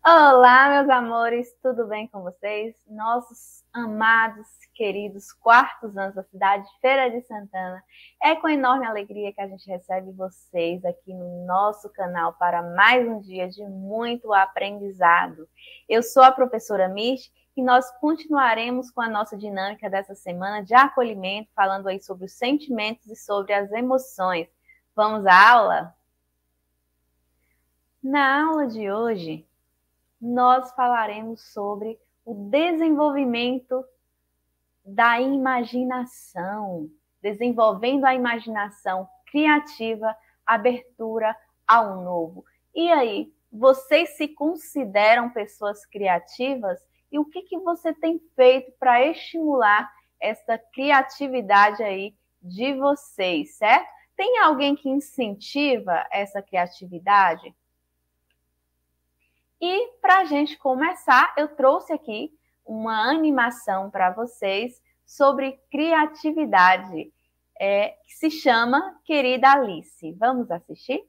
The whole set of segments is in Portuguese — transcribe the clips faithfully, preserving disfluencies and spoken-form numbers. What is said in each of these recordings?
Olá, meus amores, tudo bem com vocês? Nossos amados, queridos quartos anos da cidade de Feira de Santana. É com enorme alegria que a gente recebe vocês aqui no nosso canal para mais um dia de muito aprendizado. Eu sou a professora Mish e nós continuaremos com a nossa dinâmica dessa semana de acolhimento, falando aí sobre os sentimentos e sobre as emoções. Vamos à aula? Na aula de hoje, nós falaremos sobre o desenvolvimento da imaginação, desenvolvendo a imaginação criativa, abertura ao novo. E aí, vocês se consideram pessoas criativas? E o que, que você tem feito para estimular essa criatividade aí de vocês, certo? Tem alguém que incentiva essa criatividade? E para a gente começar, eu trouxe aqui uma animação para vocês sobre criatividade, é, que se chama Querida Alice. Vamos assistir?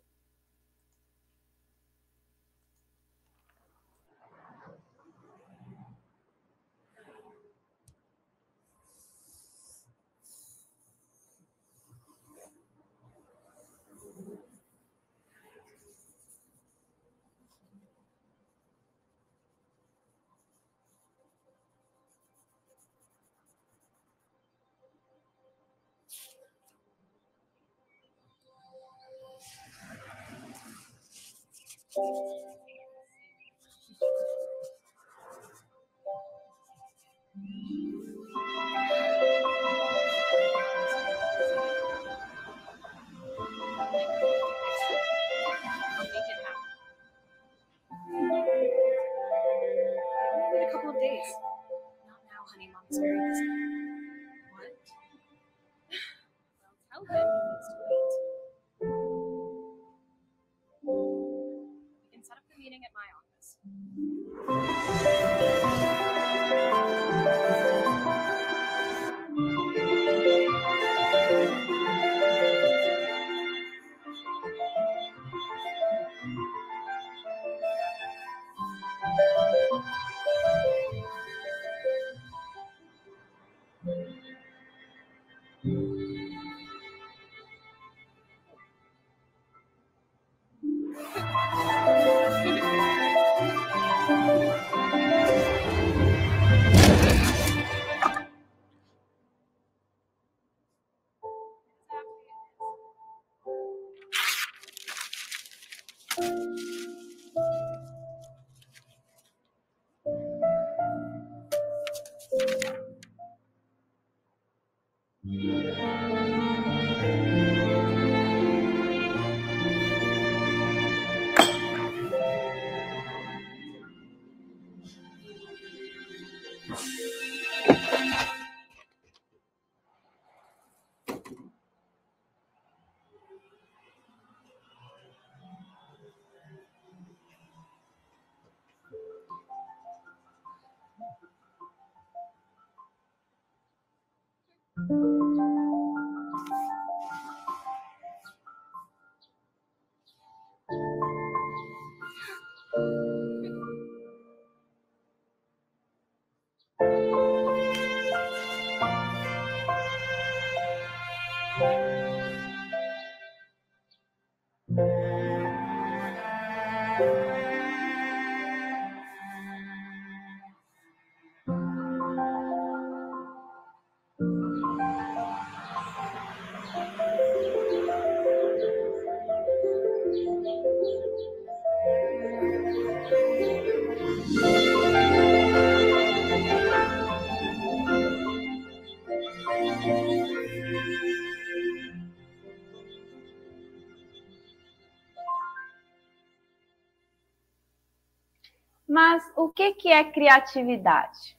Mas o que, que é criatividade?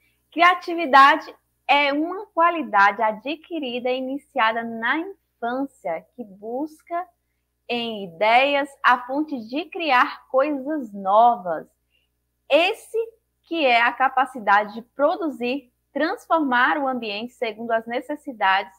Criatividade é uma qualidade adquirida e iniciada na infância que busca em ideias a fonte de criar coisas novas. Esse que é a capacidade de produzir, transformar o ambiente segundo as necessidades,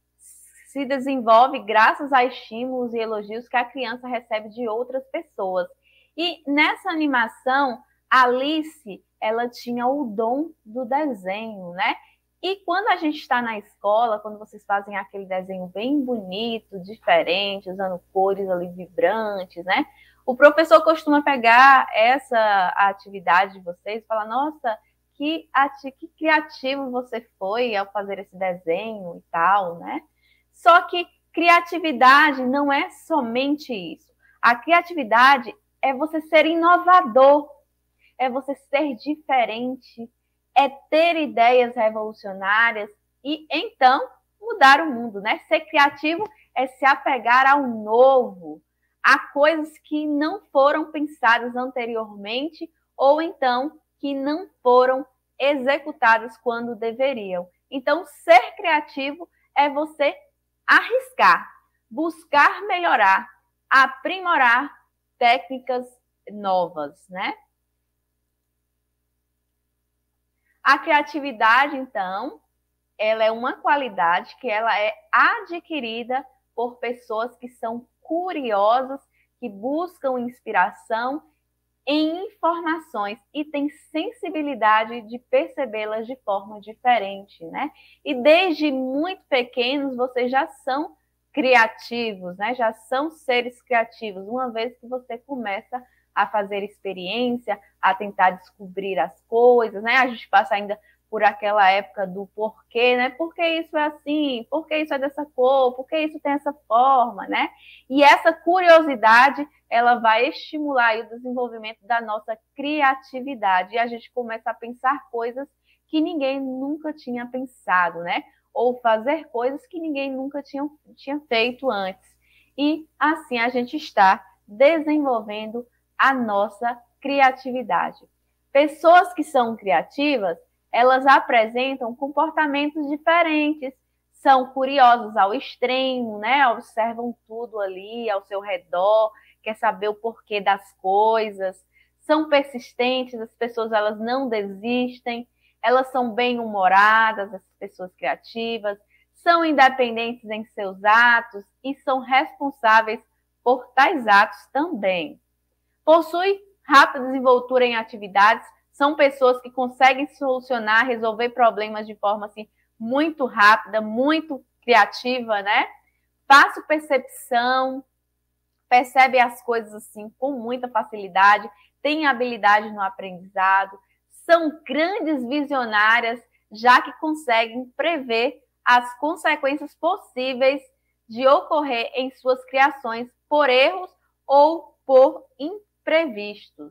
se desenvolve graças a estímulos e elogios que a criança recebe de outras pessoas. E nessa animação, Alice, ela tinha o dom do desenho, né? E quando a gente está na escola, quando vocês fazem aquele desenho bem bonito, diferente, usando cores ali vibrantes, né? O professor costuma pegar essa atividade de vocês e falar, nossa, que, que criativo você foi ao fazer esse desenho e tal, né? Só que criatividade não é somente isso. A criatividade é você ser inovador, é você ser diferente, é ter ideias revolucionárias e, então, mudar o mundo, né? Ser criativo é se apegar ao novo, a coisas que não foram pensadas anteriormente ou, então, que não foram executadas quando deveriam. Então, ser criativo é você arriscar, buscar melhorar, aprimorar técnicas novas, né? A criatividade, então, ela é uma qualidade que ela é adquirida por pessoas que são curiosas, que buscam inspiração em informações e têm sensibilidade de percebê-las de forma diferente, né? E desde muito pequenos vocês já são criativos, né? Já são seres criativos, uma vez que você começa a fazer experiência, a tentar descobrir as coisas, né? A gente passa ainda por aquela época do porquê, né? Por que isso é assim? Por que isso é dessa cor? Por que isso tem essa forma, né? E essa curiosidade, ela vai estimular o desenvolvimento da nossa criatividade. E a gente começa a pensar coisas que ninguém nunca tinha pensado, né? Ou fazer coisas que ninguém nunca tinha, tinha feito antes. E assim a gente está desenvolvendo a nossa criatividade. Pessoas que são criativas, elas apresentam comportamentos diferentes, são curiosas ao extremo, né? Observam tudo ali ao seu redor, quer saber o porquê das coisas, são persistentes, as pessoas elas não desistem, elas são bem-humoradas, as pessoas criativas, são independentes em seus atos e são responsáveis por tais atos também. Possui rápida desenvoltura em atividades, são pessoas que conseguem solucionar, resolver problemas de forma assim, muito rápida, muito criativa, né? Fácil percepção, percebe as coisas assim com muita facilidade, tem habilidade no aprendizado, são grandes visionárias, já que conseguem prever as consequências possíveis de ocorrer em suas criações por erros ou por imprevistos.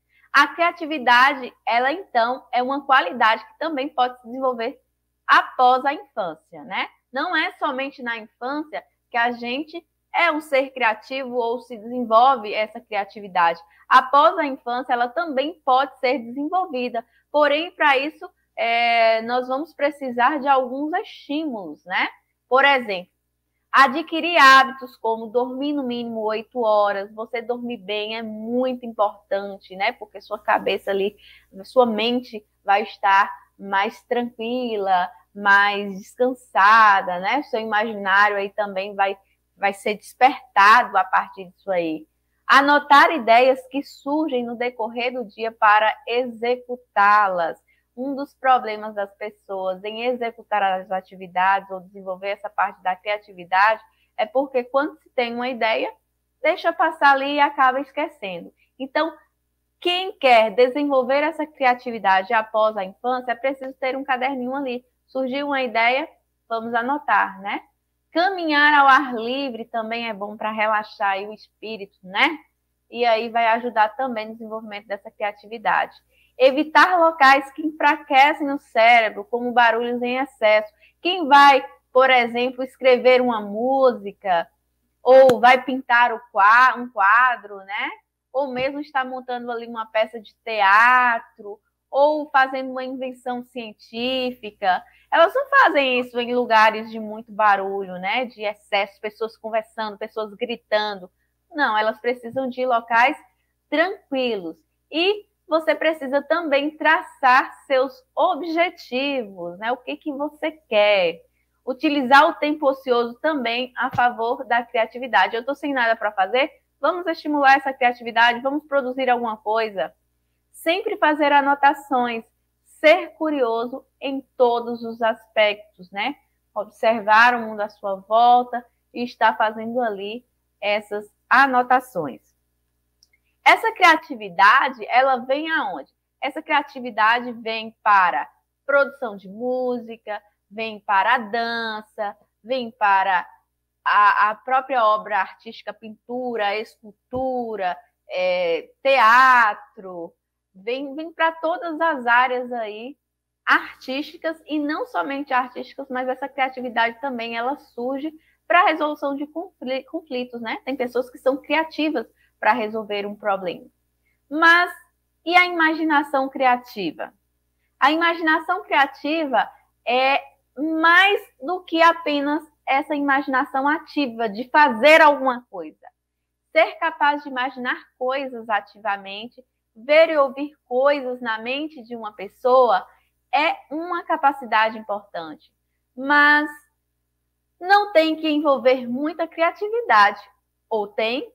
A criatividade, ela então é uma qualidade que também pode se desenvolver após a infância, né? Não é somente na infância que a gente é um ser criativo ou se desenvolve essa criatividade. Após a infância, ela também pode ser desenvolvida. Porém, para isso, é, nós vamos precisar de alguns estímulos, né? Por exemplo, adquirir hábitos como dormir no mínimo oito horas. Você dormir bem é muito importante, né? Porque sua cabeça ali, sua mente vai estar mais tranquila, mais descansada, né? Seu imaginário aí também vai, vai ser despertado a partir disso aí. Anotar ideias que surgem no decorrer do dia para executá-las. Um dos problemas das pessoas em executar as atividades ou desenvolver essa parte da criatividade é porque quando se tem uma ideia, deixa passar ali e acaba esquecendo. Então, quem quer desenvolver essa criatividade após a infância, é preciso ter um caderninho ali. Surgiu uma ideia, vamos anotar, né? Caminhar ao ar livre também é bom para relaxar aí o espírito, né? E aí vai ajudar também no desenvolvimento dessa criatividade. Evitar locais que enfraquecem o cérebro, como barulhos em excesso. Quem vai, por exemplo, escrever uma música, ou vai pintar um quadro, né? Ou mesmo está montando ali uma peça de teatro, ou fazendo uma invenção científica. Elas não fazem isso em lugares de muito barulho, né? De excesso, pessoas conversando, pessoas gritando. Não, elas precisam de locais tranquilos. E você precisa também traçar seus objetivos, né? O que, que você quer. Utilizar o tempo ocioso também a favor da criatividade. Eu estou sem nada para fazer? vamos estimular essa criatividade, vamos produzir alguma coisa. Sempre fazer anotações, ser curioso em todos os aspectos, né? Observar o mundo à sua volta e estar fazendo ali essas anotações. Essa criatividade, ela vem aonde? Essa criatividade vem para produção de música, vem para a dança, vem para a, a própria obra artística, pintura, escultura, é, teatro, vem, vem para todas as áreas aí artísticas, e não somente artísticas, mas essa criatividade também ela surge para a resolução de conflitos, né? Tem pessoas que são criativas para resolver um problema. Mas e a imaginação criativa? A imaginação criativa é mais do que apenas essa imaginação ativa de fazer alguma coisa. Ser capaz de imaginar coisas ativamente, ver e ouvir coisas na mente de uma pessoa é uma capacidade importante, mas não tem que envolver muita criatividade. Ou tem?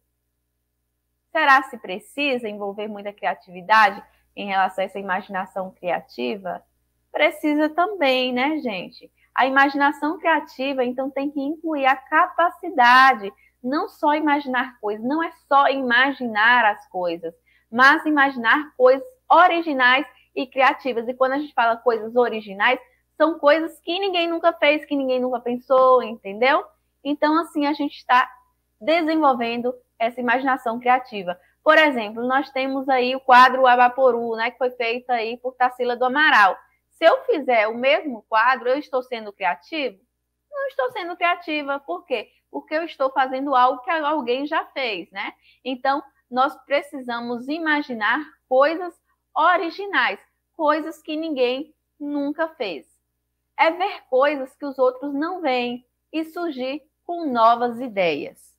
Será se precisa envolver muita criatividade em relação a essa imaginação criativa? Precisa também, né, gente? A imaginação criativa, então, tem que incluir a capacidade, não só imaginar coisas, não é só imaginar as coisas, mas imaginar coisas originais e criativas. E quando a gente fala coisas originais, são coisas que ninguém nunca fez, que ninguém nunca pensou, entendeu? Então, assim, a gente está desenvolvendo essa imaginação criativa. Por exemplo, nós temos aí o quadro Abaporu, né, que foi feito aí por Tarsila do Amaral. Se eu fizer o mesmo quadro, eu estou sendo criativo? Não estou sendo criativa. Por quê? Porque eu estou fazendo algo que alguém já fez, né? Então, nós precisamos imaginar coisas originais, coisas que ninguém nunca fez. É ver coisas que os outros não veem e surgir com novas ideias.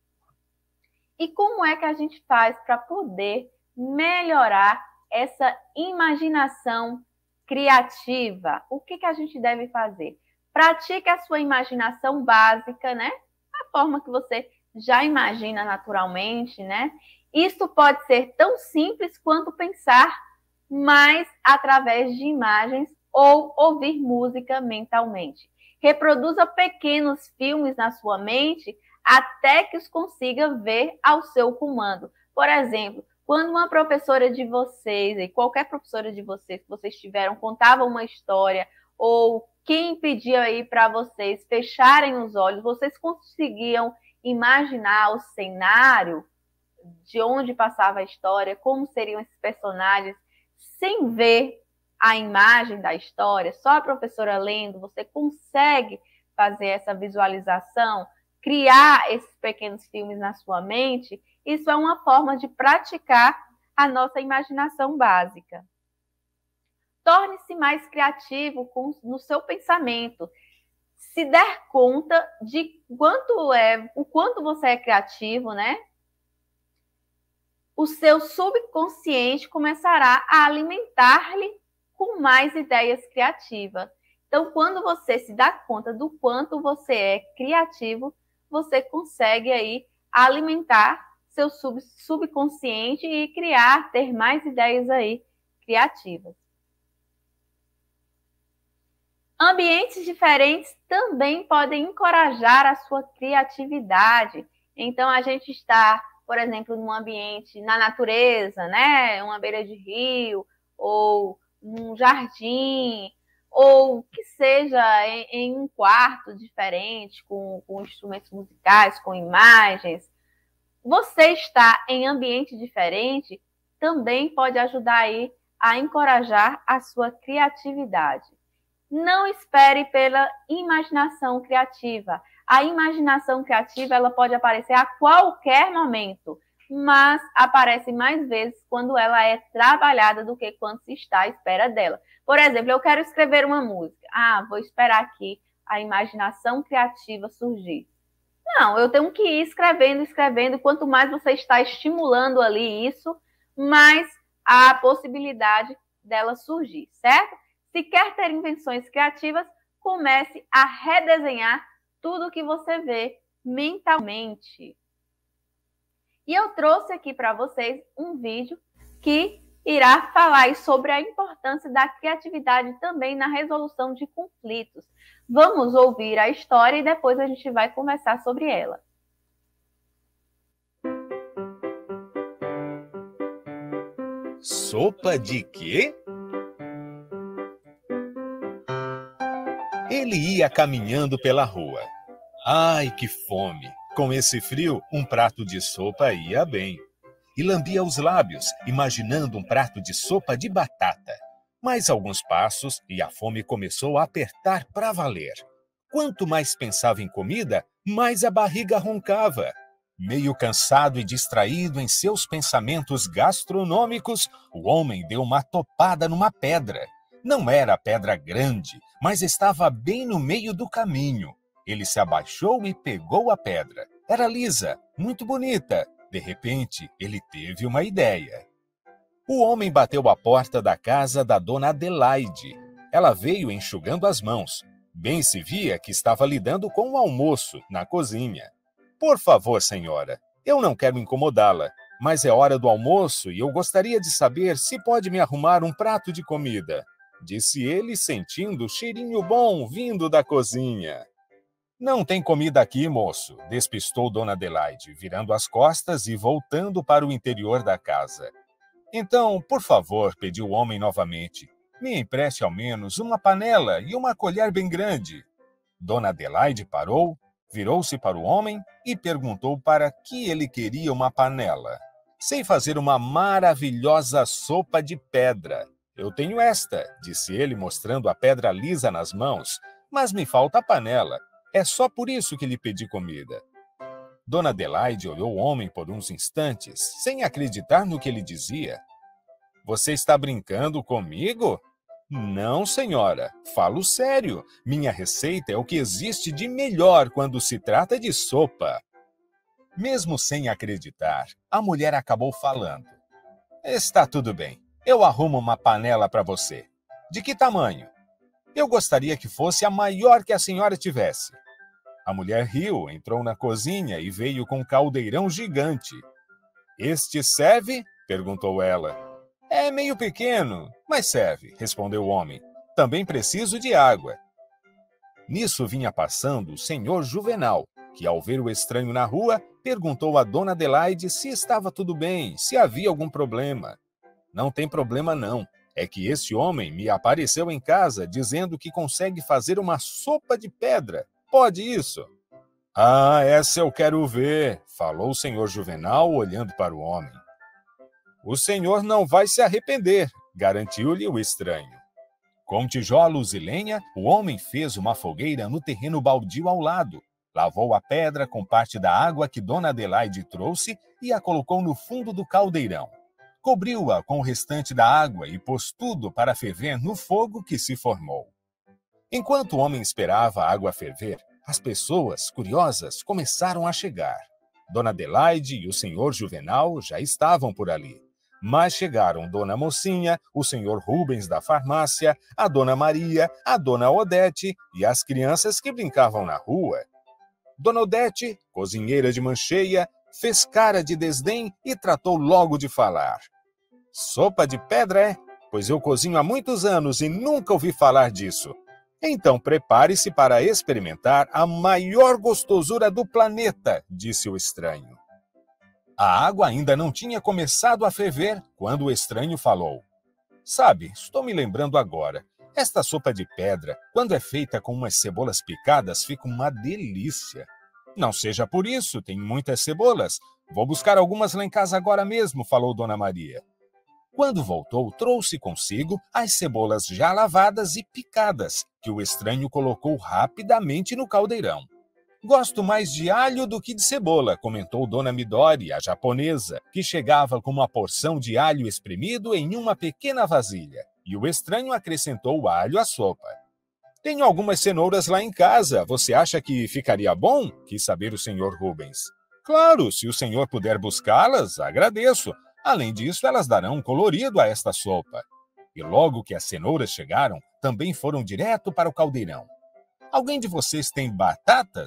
E como é que a gente faz para poder melhorar essa imaginação criativa? O que, que a gente deve fazer? Pratique a sua imaginação básica, né? A forma que você já imagina naturalmente, né? Isso pode ser tão simples quanto pensar mais através de imagens ou ouvir música mentalmente. Reproduza pequenos filmes na sua mente até que os consiga ver ao seu comando. Por exemplo, quando uma professora de vocês, e qualquer professora de vocês que vocês tiveram, contava uma história, ou quem pedia aí para vocês fecharem os olhos, vocês conseguiam imaginar o cenário de onde passava a história, como seriam esses personagens, sem ver a imagem da história, só a professora lendo, você consegue fazer essa visualização, criar esses pequenos filmes na sua mente. Isso é uma forma de praticar a nossa imaginação básica. Torne-se mais criativo com, no seu pensamento. Se der conta de quanto é, o quanto você é criativo, né? O seu subconsciente começará a alimentar-lhe com mais ideias criativas. Então, quando você se dá conta do quanto você é criativo, você consegue aí alimentar seu sub subconsciente e criar, ter mais ideias aí criativas. Ambientes diferentes também podem encorajar a sua criatividade. Então, a gente está, por exemplo, num ambiente na natureza, né? Uma beira de rio, ou num jardim, ou que seja em, em um quarto diferente, com, com instrumentos musicais, com imagens. Você estar em ambiente diferente também pode ajudar aí a encorajar a sua criatividade. Não espere pela imaginação criativa. A imaginação criativa ela pode aparecer a qualquer momento, mas aparece mais vezes quando ela é trabalhada do que quando se está à espera dela. Por exemplo, eu quero escrever uma música. Ah, vou esperar aqui a imaginação criativa surgir. Não, eu tenho que ir escrevendo, escrevendo. Quanto mais você está estimulando ali isso, mais há a possibilidade dela surgir, certo? Se quer ter invenções criativas, comece a redesenhar tudo que você vê mentalmente. E eu trouxe aqui para vocês um vídeo que irá falar sobre a importância da criatividade também na resolução de conflitos. Vamos ouvir a história e depois a gente vai conversar sobre ela. Sopa de quê? Ele ia caminhando pela rua. Ai, que fome! Com esse frio, um prato de sopa ia bem. E lambia os lábios, imaginando um prato de sopa de batata. Mais alguns passos e a fome começou a apertar para valer. Quanto mais pensava em comida, mais a barriga roncava. Meio cansado e distraído em seus pensamentos gastronômicos, o homem deu uma topada numa pedra. Não era pedra grande, mas estava bem no meio do caminho. Ele se abaixou e pegou a pedra. Era lisa, muito bonita. De repente, ele teve uma ideia. O homem bateu à porta da casa da dona Adelaide. Ela veio enxugando as mãos. Bem se via que estava lidando com o almoço na cozinha. Por favor, senhora, eu não quero incomodá-la, mas é hora do almoço e eu gostaria de saber se pode me arrumar um prato de comida, disse ele, sentindo o cheirinho bom vindo da cozinha. Não tem comida aqui, moço, despistou dona Adelaide, virando as costas e voltando para o interior da casa. Então, por favor, pediu o homem novamente, me empreste ao menos uma panela e uma colher bem grande. Dona Adelaide parou, virou-se para o homem e perguntou para que ele queria uma panela. Sei fazer uma maravilhosa sopa de pedra. Eu tenho esta, disse ele, mostrando a pedra lisa nas mãos, mas me falta a panela. É só por isso que lhe pedi comida. Dona Adelaide olhou o homem por uns instantes, sem acreditar no que ele dizia. Você está brincando comigo? Não, senhora. Falo sério. Minha receita é o que existe de melhor quando se trata de sopa. Mesmo sem acreditar, a mulher acabou falando. Está tudo bem. Eu arrumo uma panela para você. De que tamanho? Eu gostaria que fosse a maior que a senhora tivesse. A mulher riu, entrou na cozinha e veio com um caldeirão gigante. Este serve? Perguntou ela. É meio pequeno, mas serve, respondeu o homem. Também preciso de água. Nisso vinha passando o senhor Juvenal, que ao ver o estranho na rua, perguntou a dona Adelaide se estava tudo bem, se havia algum problema. Não tem problema não, é que esse homem me apareceu em casa dizendo que consegue fazer uma sopa de pedra. Pode isso? Ah, essa eu quero ver, falou o senhor Juvenal olhando para o homem. O senhor não vai se arrepender, garantiu-lhe o estranho. Com tijolos e lenha, o homem fez uma fogueira no terreno baldio ao lado, lavou a pedra com parte da água que dona Adelaide trouxe e a colocou no fundo do caldeirão. Cobriu-a com o restante da água e pôs tudo para ferver no fogo que se formou. Enquanto o homem esperava a água ferver, as pessoas, curiosas, começaram a chegar. Dona Adelaide e o senhor Juvenal já estavam por ali. Mas chegaram Dona Mocinha, o senhor Rubens da farmácia, a Dona Maria, a Dona Odete e as crianças que brincavam na rua. Dona Odete, cozinheira de mancheia, fez cara de desdém e tratou logo de falar. Sopa de pedra, é? Pois eu cozinho há muitos anos e nunca ouvi falar disso. Então prepare-se para experimentar a maior gostosura do planeta, disse o estranho. A água ainda não tinha começado a ferver quando o estranho falou. Sabe, estou me lembrando agora. Esta sopa de pedra, quando é feita com umas cebolas picadas, fica uma delícia. Não seja por isso, tem muitas cebolas. Vou buscar algumas lá em casa agora mesmo, falou Dona Maria. Quando voltou, trouxe consigo as cebolas já lavadas e picadas, que o estranho colocou rapidamente no caldeirão. Gosto mais de alho do que de cebola, comentou Dona Midori, a japonesa, que chegava com uma porção de alho espremido em uma pequena vasilha, e o estranho acrescentou o alho à sopa. Tenho algumas cenouras lá em casa, você acha que ficaria bom? Quis saber o senhor Rubens. Claro, se o senhor puder buscá-las, agradeço. Além disso, elas darão um colorido a esta sopa. E logo que as cenouras chegaram, também foram direto para o caldeirão. Alguém de vocês tem batatas?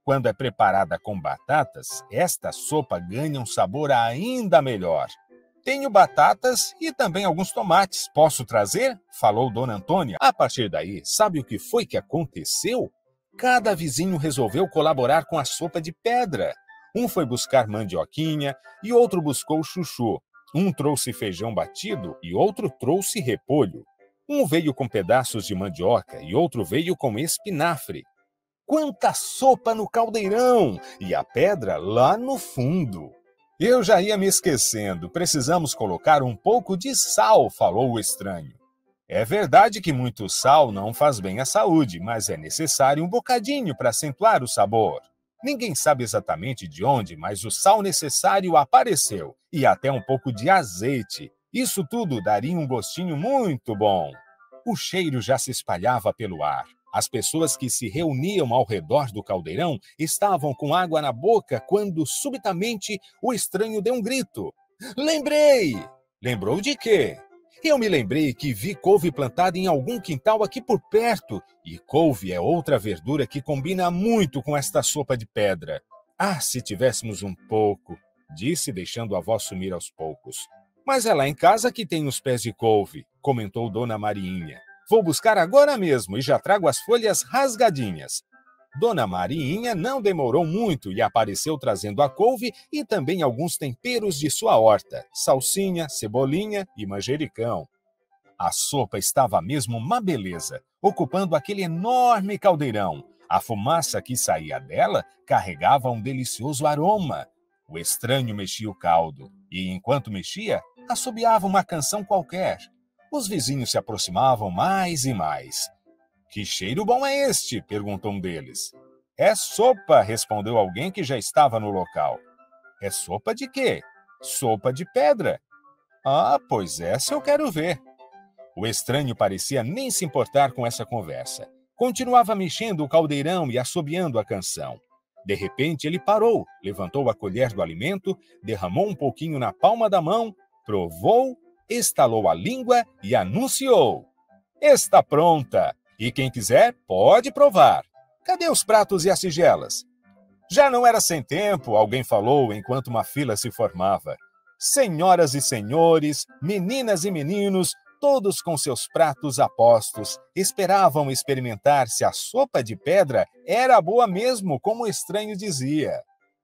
Quando é preparada com batatas, esta sopa ganha um sabor ainda melhor. Tenho batatas e também alguns tomates. Posso trazer? Falou Dona Antônia. A partir daí, sabe o que foi que aconteceu? Cada vizinho resolveu colaborar com a sopa de pedra. Um foi buscar mandioquinha e outro buscou chuchu. Um trouxe feijão batido e outro trouxe repolho. Um veio com pedaços de mandioca e outro veio com espinafre. Quanta sopa no caldeirão! E a pedra lá no fundo. Eu já ia me esquecendo. Precisamos colocar um pouco de sal, falou o estranho. É verdade que muito sal não faz bem à saúde, mas é necessário um bocadinho para acentuar o sabor. Ninguém sabe exatamente de onde, mas o sal necessário apareceu. E até um pouco de azeite. Isso tudo daria um gostinho muito bom. O cheiro já se espalhava pelo ar. As pessoas que se reuniam ao redor do caldeirão estavam com água na boca quando, subitamente, o estranho deu um grito. Lembrei! Lembrou de quê? Eu me lembrei que vi couve plantada em algum quintal aqui por perto. E couve é outra verdura que combina muito com esta sopa de pedra. Ah, se tivéssemos um pouco, disse, deixando a avó sumir aos poucos. Mas é lá em casa que tem os pés de couve, comentou Dona Mariinha. Vou buscar agora mesmo e já trago as folhas rasgadinhas. Dona Mariinha não demorou muito e apareceu trazendo a couve e também alguns temperos de sua horta, salsinha, cebolinha e manjericão. A sopa estava mesmo uma beleza, ocupando aquele enorme caldeirão. A fumaça que saía dela carregava um delicioso aroma. O estranho mexia o caldo e, enquanto mexia, assobiava uma canção qualquer. Os vizinhos se aproximavam mais e mais. Que cheiro bom é este? Perguntou um deles. É sopa, respondeu alguém que já estava no local. É sopa de quê? Sopa de pedra. Ah, pois essa eu quero ver. O estranho parecia nem se importar com essa conversa. Continuava mexendo o caldeirão e assobiando a canção. De repente ele parou, levantou a colher do alimento, derramou um pouquinho na palma da mão, provou, estalou a língua e anunciou. Está pronta! E quem quiser, pode provar. Cadê os pratos e as tigelas? Já não era sem tempo, alguém falou enquanto uma fila se formava. Senhoras e senhores, meninas e meninos, todos com seus pratos a postos, esperavam experimentar se a sopa de pedra era boa mesmo, como o estranho dizia.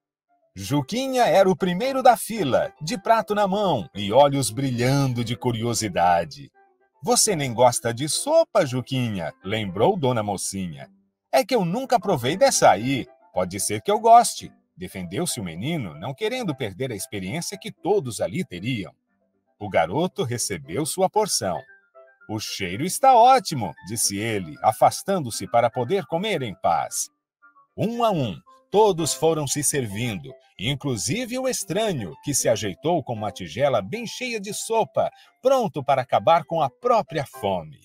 Juquinha era o primeiro da fila, de prato na mão e olhos brilhando de curiosidade. Você nem gosta de sopa, Juquinha? Lembrou Dona Mocinha. É que eu nunca provei dessa aí. Pode ser que eu goste. Defendeu-se o menino, não querendo perder a experiência que todos ali teriam. O garoto recebeu sua porção. O cheiro está ótimo, disse ele, afastando-se para poder comer em paz. Um a um, todos foram se servindo, inclusive o estranho, que se ajeitou com uma tigela bem cheia de sopa, pronto para acabar com a própria fome.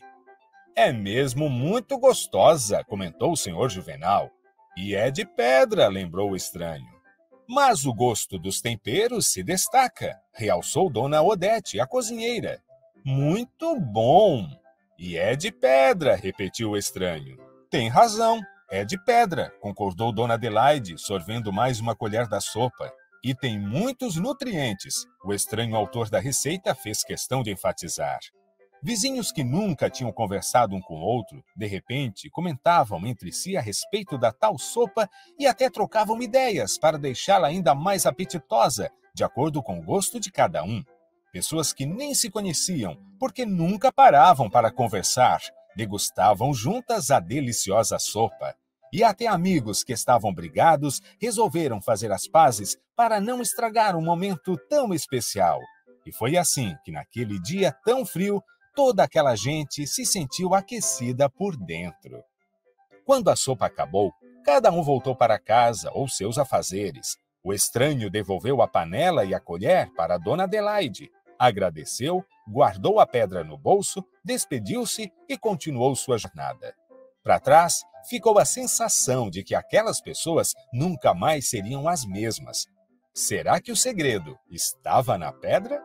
É mesmo muito gostosa, comentou o senhor Juvenal. E é de pedra, lembrou o estranho. Mas o gosto dos temperos se destaca, realçou Dona Odete, a cozinheira. Muito bom! E é de pedra, repetiu o estranho. Tem razão, é de pedra, concordou Dona Adelaide, sorvendo mais uma colher da sopa. E tem muitos nutrientes, o estranho autor da receita fez questão de enfatizar. Vizinhos que nunca tinham conversado um com o outro, de repente, comentavam entre si a respeito da tal sopa e até trocavam ideias para deixá-la ainda mais apetitosa, de acordo com o gosto de cada um. Pessoas que nem se conheciam, porque nunca paravam para conversar, degustavam juntas a deliciosa sopa. E até amigos que estavam brigados resolveram fazer as pazes para não estragar um momento tão especial. E foi assim que, naquele dia tão frio, toda aquela gente se sentiu aquecida por dentro. Quando a sopa acabou, cada um voltou para casa ou seus afazeres. O estranho devolveu a panela e a colher para a Dona Adelaide. Agradeceu, guardou a pedra no bolso, despediu-se e continuou sua jornada. Para trás, ficou a sensação de que aquelas pessoas nunca mais seriam as mesmas. Será que o segredo estava na pedra?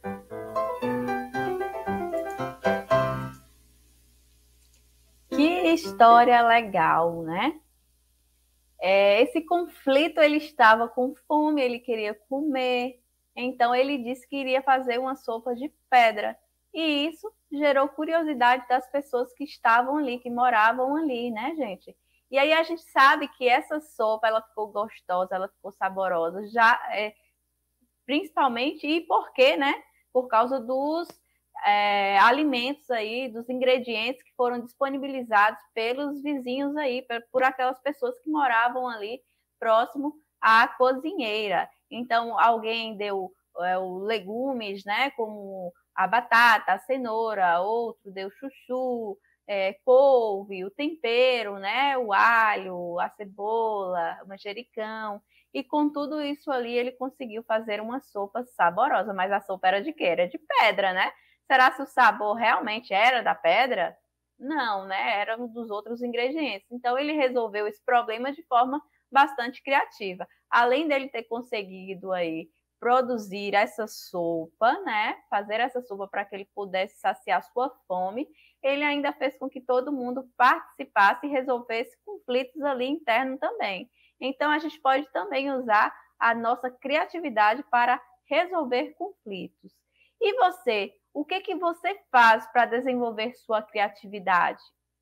Que história legal, né? É, esse conflito, ele estava com fome, ele queria comer, então ele disse que iria fazer uma sopa de pedra. E isso gerou curiosidade das pessoas que estavam ali, que moravam ali, né, gente? E aí a gente sabe que essa sopa, ela ficou gostosa, ela ficou saborosa, já é, principalmente, e por quê, né? Por causa dos é, alimentos aí, dos ingredientes que foram disponibilizados pelos vizinhos aí, por aquelas pessoas que moravam ali próximo à cozinheira. Então, alguém deu é, o legumes, né? Como a batata, a cenoura, outro deu chuchu, é, couve, o tempero, né? O alho, a cebola, o manjericão. E com tudo isso ali, ele conseguiu fazer uma sopa saborosa. Mas a sopa era de quê? Era de pedra, né? Será que o sabor realmente era da pedra? Não, né? Era um dos outros ingredientes. Então, ele resolveu esse problema de forma bastante criativa. Além dele ter conseguido aí produzir essa sopa, né? Fazer essa sopa para que ele pudesse saciar sua fome, ele ainda fez com que todo mundo participasse e resolvesse conflitos ali internos também. Então, a gente pode também usar a nossa criatividade para resolver conflitos. E você, o que que você faz para desenvolver sua criatividade?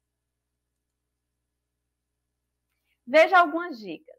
Veja algumas dicas.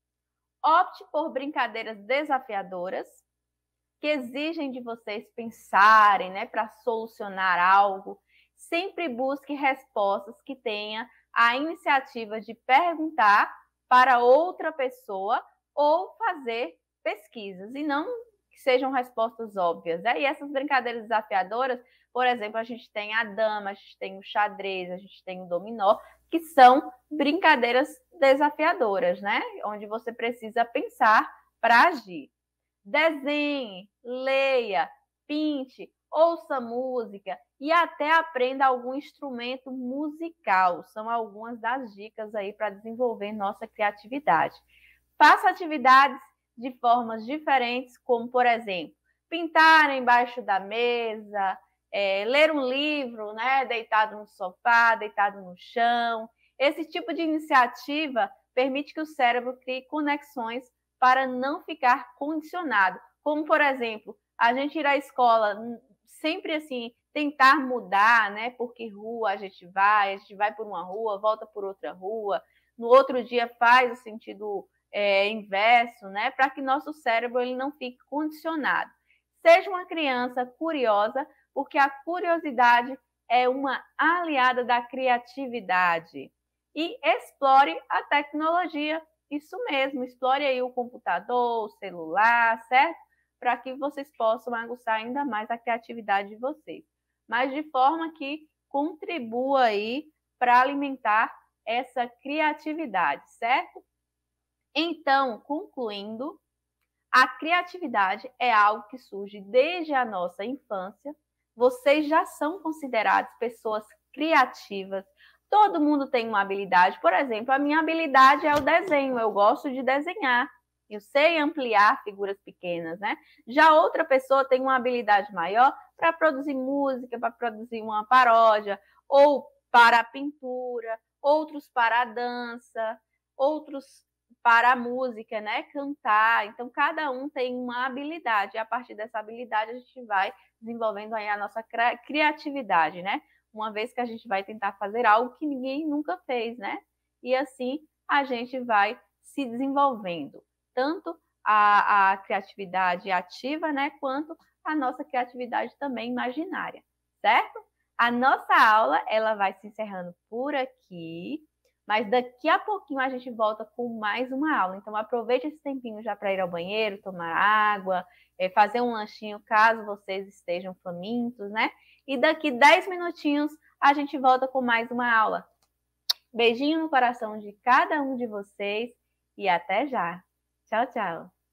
Opte por brincadeiras desafiadoras, que exigem de vocês pensarem, né, para solucionar algo. Sempre busque respostas que tenham a iniciativa de perguntar para outra pessoa ou fazer pesquisas, e não que sejam respostas óbvias. Né? E essas brincadeiras desafiadoras, por exemplo, a gente tem a dama, a gente tem o xadrez, a gente tem o dominó, que são brincadeiras desafiadoras, né? Onde você precisa pensar para agir. Desenhe, leia, pinte, ouça música e até aprenda algum instrumento musical. São algumas das dicas aí para desenvolver nossa criatividade. Faça atividades de formas diferentes, como, por exemplo, pintar embaixo da mesa, é, ler um livro, né, deitado no sofá, deitado no chão. Esse tipo de iniciativa permite que o cérebro crie conexões para não ficar condicionado. Como, por exemplo, a gente ir à escola, sempre assim, tentar mudar, né? Por que rua a gente vai, a gente vai por uma rua, volta por outra rua, no outro dia faz o sentido é, inverso, né? Para que nosso cérebro ele não fique condicionado. Seja uma criança curiosa, porque a curiosidade é uma aliada da criatividade. E explore a tecnologia. Isso mesmo, explore aí o computador, o celular, certo? Para que vocês possam aguçar ainda mais a criatividade de vocês. Mas de forma que contribua aí para alimentar essa criatividade, certo? Então, concluindo, a criatividade é algo que surge desde a nossa infância. Vocês já são considerados pessoas criativas. Todo mundo tem uma habilidade. Por exemplo, a minha habilidade é o desenho. Eu gosto de desenhar. Eu sei ampliar figuras pequenas, né? Já outra pessoa tem uma habilidade maior para produzir música, para produzir uma paródia, ou para a pintura, outros para a dança, outros para a música, né? Cantar. Então, cada um tem uma habilidade. E a partir dessa habilidade, a gente vai desenvolvendo aí a nossa criatividade, né? Uma vez que a gente vai tentar fazer algo que ninguém nunca fez, né? E assim a gente vai se desenvolvendo. Tanto a, a criatividade ativa, né? Quanto a nossa criatividade também imaginária, certo? A nossa aula, ela vai se encerrando por aqui, mas daqui a pouquinho a gente volta com mais uma aula. Então, aproveite esse tempinho já para ir ao banheiro, tomar água, fazer um lanchinho, caso vocês estejam famintos, né? E daqui dez minutinhos a gente volta com mais uma aula. Beijinho no coração de cada um de vocês e até já. Tchau, tchau.